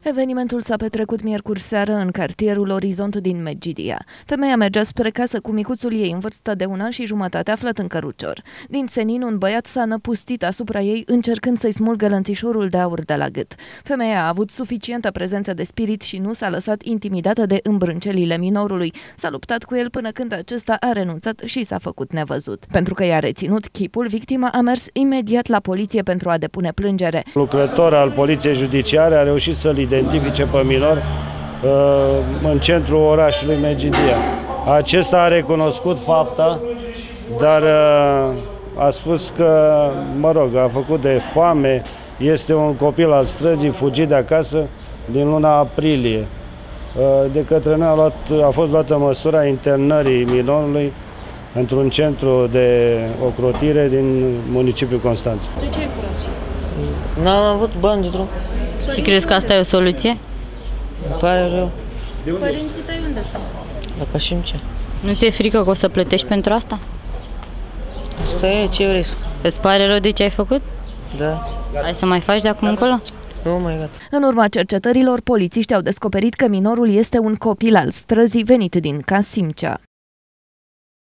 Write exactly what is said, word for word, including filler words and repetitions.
Evenimentul s-a petrecut miercuri seară în cartierul Orizont din Medgidia. Femeia mergea spre casă cu micuțul ei în vârstă de un an și jumătate aflat în cărucior. Din senin, un băiat s-a năpustit asupra ei încercând să-i smulgă lănțișorul de aur de la gât. Femeia a avut suficientă prezență de spirit și nu s-a lăsat intimidată de îmbrâncelile minorului. S-a luptat cu el până când acesta a renunțat și s-a făcut nevăzut. Pentru că i-a reținut chipul, victima a mers imediat la poliție pentru a depune plângere. Lucrător al Poliției Judiciare a reușit să-l identifice pe minor în centrul orașului Medgidia. Acesta a recunoscut fapta, dar a spus că, mă rog, a făcut de foame, este un copil al străzii, fugit de acasă din luna aprilie. De către noi a, luat, a fost luată măsura internării minorului într-un centru de ocrotire din municipiul Constanța. De ce ai furat? N-am avut bani de drum. Și crezi că asta e o soluție? Îmi pare rău. Părinții tăi unde sunt? La Cașimcea. Nu ți-e frică că o să plătești pentru asta? Asta e, ce vrei să... Îți pare rău de ce ai făcut? Da. Ai să mai faci de acum încolo? Nu, mai gata. În urma cercetărilor, polițiștii au descoperit că minorul este un copil al străzii venit din Cașimcea.